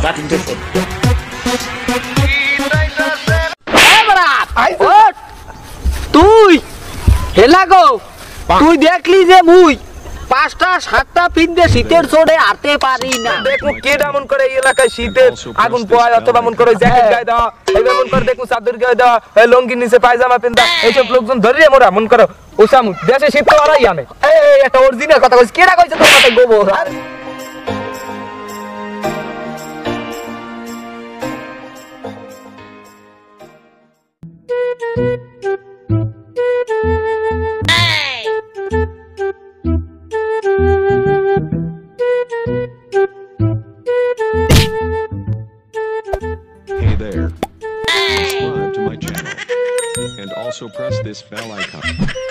তুই হেলা গো তুই দেখলি যে মুই 5টা 7টা পিন্দে শীতের চোড়ে আতে পারি না। দেখো কে এমন করে এই এলাকায় শীতের আগুন পোয়ায় অথবা মন করে জ্যাকেট গায়ে দাও, এই এমন করে দেখো চাদর গায়ে দাও, এই লঙ্গির নিচে পায়জামা পিন্দা, এইসব লোকজন ধরিয়ে মোরা মন করো ওসামু দেশে শীত তো আরাই আনে। এই একটা অরিজিনাল কথা কইছ, কেডা কইছে তোর মাথায় গোবর? Hey there. Subscribe to my channel. And also press this bell icon.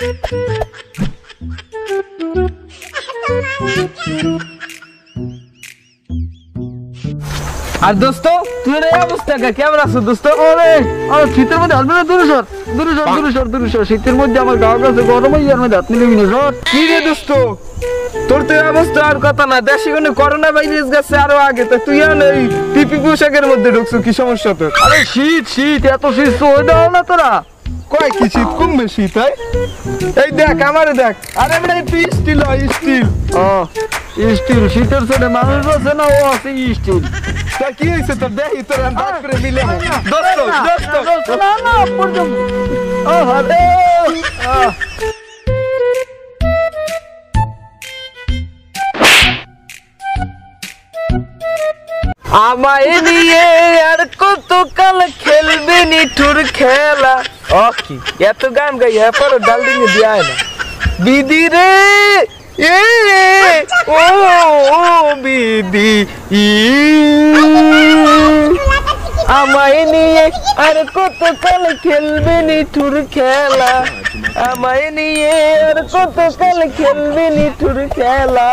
আর দোস্ত তুই এই অবস্থা কেমন আছো দোস্ত? ওরে আর শীতের মধ্যে আসবে না, দূর শীতের মধ্যে আমার গাও কাছে গরম হয়ে যাবে, হাত নিবি না সর। কি রে দোস্ত তোর তো অবস্থা আর কথা না, দেশে কোনো করোনা ভাইরাস গেছে আরো আগে, তা তুই আর এই পিপি পোশাকের মধ্যে ঢুকছো, কি সমস্যা তোর? আরে শীত এত শীত সই দাও না তোরা। কয় কি শীত কমবে শীত হয়? এই দেখ আমারে দেখ, আরে আমরা তুই স্টিল স্টিল শীতের চোড়ে মানুষ আছে না, ও আছে স্টিল। তা কি হইছে তোর? দেখি তোর হাত করে মিলে দোস্ত না পর্যন্ত ও আরে আমায় নিয়ে আর কতকাল খেলবে নিঠুর খেলা। ও কি এত গান গাই পর ডালডিং দিয়া না বিধি রে এ ও বিধি আমায় নিয়ে আর কতকাল খেলবে নিঠুর খেলা, আমায় নিয়ে আর কতকাল খেলবে নিঠুর খেলা।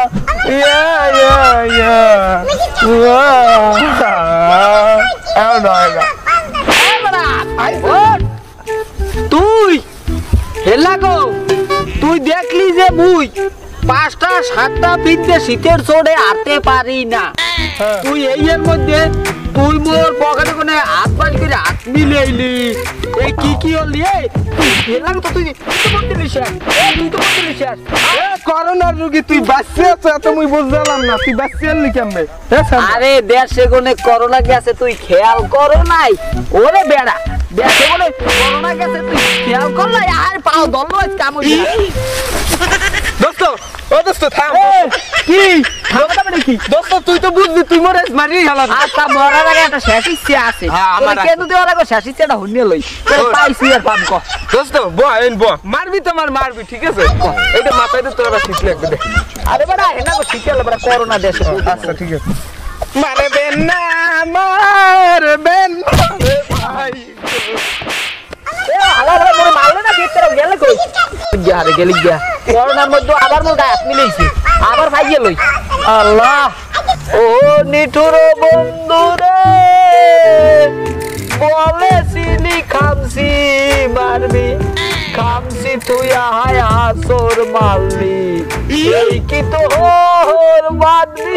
তুই হেলা গো তুই দেখলি যে মুই 5টা 7টা পিন্দে শীতের চোড়ে আতে পারি না। তুই এই এর মধ্যে তুই মোর পকেটে কোনে হাত পাল করে হাত মিলাইলি, এই কি হলি? তুই হেলাম তো, তুই তো বলতিলি শেষ, তুই তো বলতিলি শেষ করোনার রোগী তুই বাঁচতে আছো, এত মুই বুঝলাম না তুই বাঁচতে আনলি কেমনে? আরে দেশে কোনে করোনা গেছে তুই খেয়াল করো নাই? ওরে বেড়া দেশে কোনে করোনা গেছে তুই খেয়াল কর নাই? আর পাও দল কাম দোস্ত ও দোস্ত থাম। কি কি দোস্ত তুই তো বুঝবি, তুই মরে মারি হেলা। আচ্ছা মরার আগে একটা শেষ ইচ্ছা আছে, আমার কেন দেওয়ার আগে শেষ ইচ্ছাটা হইনে লই পাইছি আর পাম কো। দোস্ত মারবি তো মারবি ঠিক আছে, এটা মাথায় তো তোরা শীত লাগবে দেখ। আরে বাড়া এনা তো শীতকালে বাড়া করোনা দেশে। আচ্ছা ঠিক আছে, মারবেন না মারবেন ভাই। এ আলা আলা মোরে মারলে না ভিতরে গেলে কই গিয়া রে গেলি গিয়া করোনার মধ্যে আবার মোর গায়ে হাত মিলাইছি, আবার ভাইয়ে লই। আল্লাহ ও নিঠুর বন্ধু রে বলেছিলি খামসি মারবি, খামসি তুই আয় আসর মারলি, এই কি তো হোর বাদলি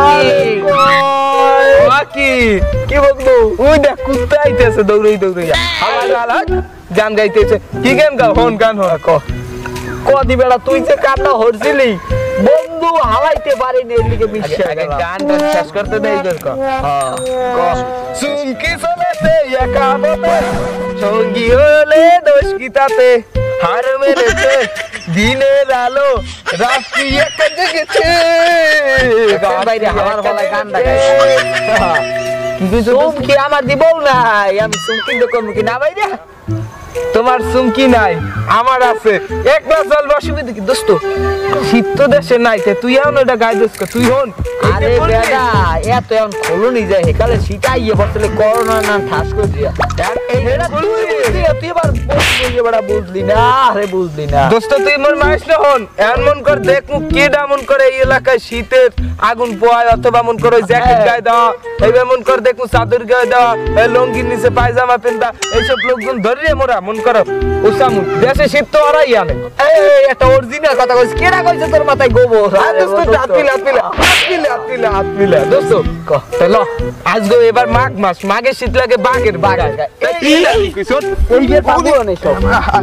বাকি কি বলবো? ওই দেখ কুত্তা আইতেছে দৌড়াই গান গাইতেছে। কি গান গাও? হন গান হন কদি বেড়া তুই যে কান্না হরছিলি বন্ধু হাওয়াইতে পারিনি, এদিকে আগে গানটা শেষ করতে দেই দেখো। সুমকি চলেতে একা বতে সঙ্গী হলে দোষ কি তাতে, হার মেরেছে দিনের আলো রাত্রি একা জেগেছে। বাইরে হাওয়ার বেলায় গান গাইছে। সুমকি আমার দিবও নাই, আমি সুমকি দোকান মুখী না বাইরে। তোমার সুমকি নাই আমার আছে, একবার জল অসুবিধা কি দোস্ত? শীত তো দেশে নাই, তুই এখন এটা গাই দোস্ত তুই হন। আরে বেটা এত এখন খোলনি যায় হেকালে শীত আইয়ে বসলে করোনা না ঠাস করে দিয়া তুই এবার বুঝলি না। আরে বুঝলি না দোস্ত তুই মন মাইস না হন, এমন কর দেখ কেডা মন করে এই এলাকায় শীতের আগুন পোয়ায় অথবা মন করে জ্যাকেট গায়ে দেওয়া, এই এমন কর দেখ চাদর গায়ে দেওয়া, লঙ্গির নিচে পায়জামা পিন্দা, এইসব লোকজন ধরিয়ে মোরা মন করো উসামু দেশে শীত তো আরাই আনে এই একটা অরিজিনাল কথা কইছিস কেডা কইছে তোর মাথায় গোবর দোস্ত হাত মিলা দোস্ত চলো আজকে এবার মাঘ মাস মাঘে শীত লাগে বাঘের বাঘ এই যে বাবু অনেক সব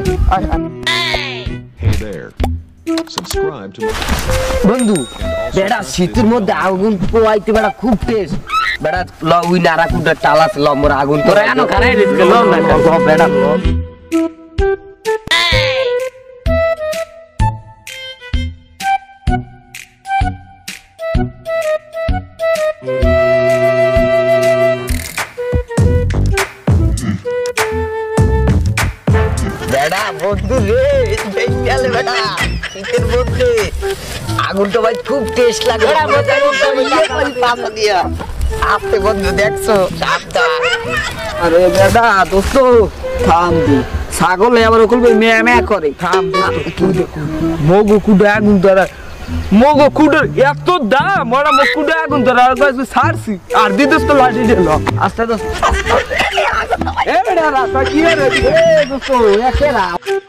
Hey there. Subscribe to my বন্ধু বেড়া শীতের মধ্যে আগুন পোয়াইতে বেড়া খুব টেস্ট বেড়া ল উই নারা কুটা টালাস ল মোর আগুন তোরা এনো খারাই রিস্ক ল না বেড়া ল বেড়া বন্ধু রে গেলে বেড়া শীতের মধ্যে আগুনটা ভাই খুব টেস্ট লাগে আপনি বন্ধু দেখছো আরে বেড়া দোস্ত থাম দি ছাগলে আবার ওকুল মেয়া মেয়া করে থাম মগু কুডে আগুন ধরা মগু কুডে এত দাম ওরা মগ কুডে আগুন ধরা আর কইছে সারছি আর দিদস তো লাঠি দিল আস্তে দোস্ত এ বেড়া রাস্তা কি রে এ দোস্ত একেরা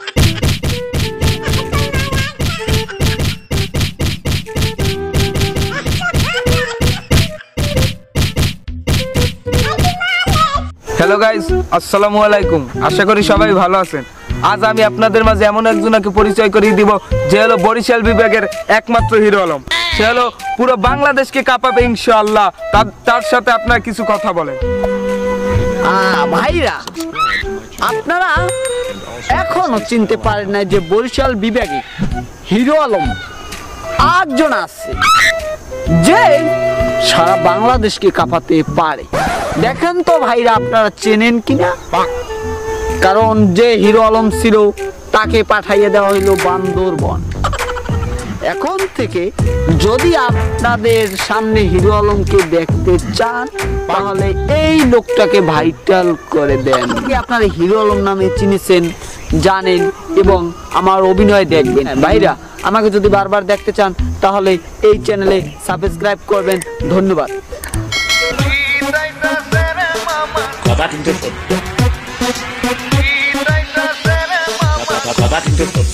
হ্যালো গাইস আসসালামু আলাইকুম আশা করি সবাই ভালো আছেন আজ আমি আপনাদের মাঝে এমন একজনকে পরিচয় করিয়ে দিব যে হলো বরিশাল বিভাগের একমাত্র হিরো আলম সে হলো পুরো বাংলাদেশকে কাঁপাবে ইনশাআল্লাহ তার সাথে আপনারা কিছু কথা বলেন ভাইরা আপনারা এখনো চিনতে পারেন না যে বরিশাল বিভাগে হিরো আলম একজন আছে যে সারা বাংলাদেশকে কাঁপাতে পারে দেখেন তো ভাইরা আপনারা চেনেন কিনা কারণ যে হিরো আলম ছিল তাকে পাঠাইয়ে দেওয়া হইলো বান্দরবন এখন থেকে যদি আপনাদের সামনে হিরো আলমকে দেখতে চান তাহলে এই লোকটাকে ভাইরাল করে দেন আপনারা হিরো আলম নামে চিনেছেন জানেন এবং আমার অভিনয় দেখবেন ভাইরা আমাকে যদি বারবার দেখতে চান তাহলে এই চ্যানেলে সাবস্ক্রাইব করবেন ধন্যবাদ কথা কিন্তু